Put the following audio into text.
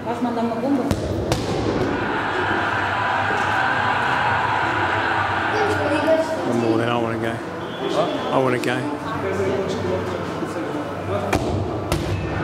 Vas mandar uma bomba? One more then I want to go. I want to go.